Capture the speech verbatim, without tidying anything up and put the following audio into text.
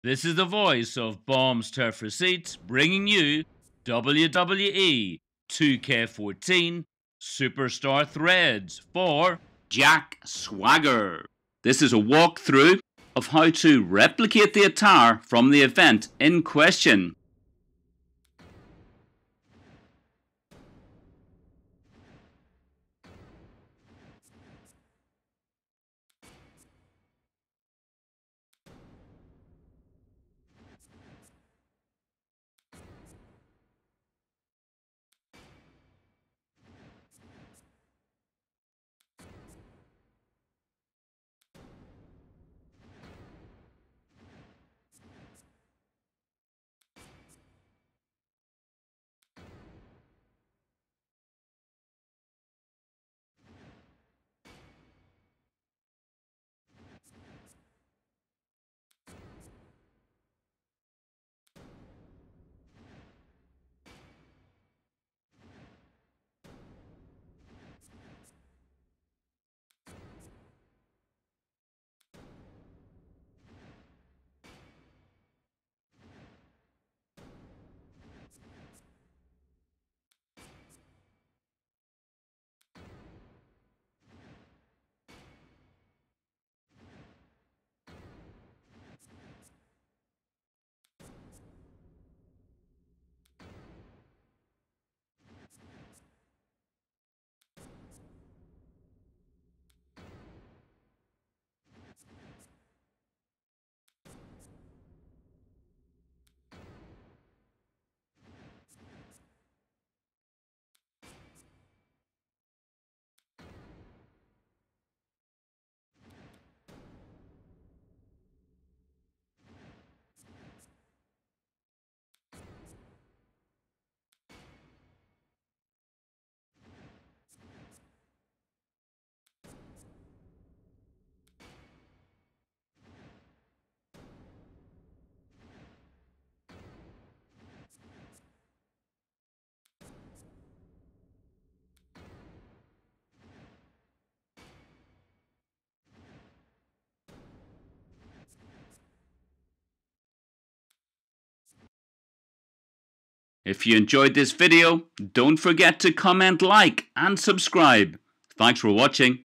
This is the voice of Bombs Turf Receipts bringing you W W E two K fourteen Superstar Threads for Jack Swagger. This is a walkthrough of how to replicate the attire from the event in question. If you enjoyed this video, don't forget to comment, like, and subscribe. Thanks for watching.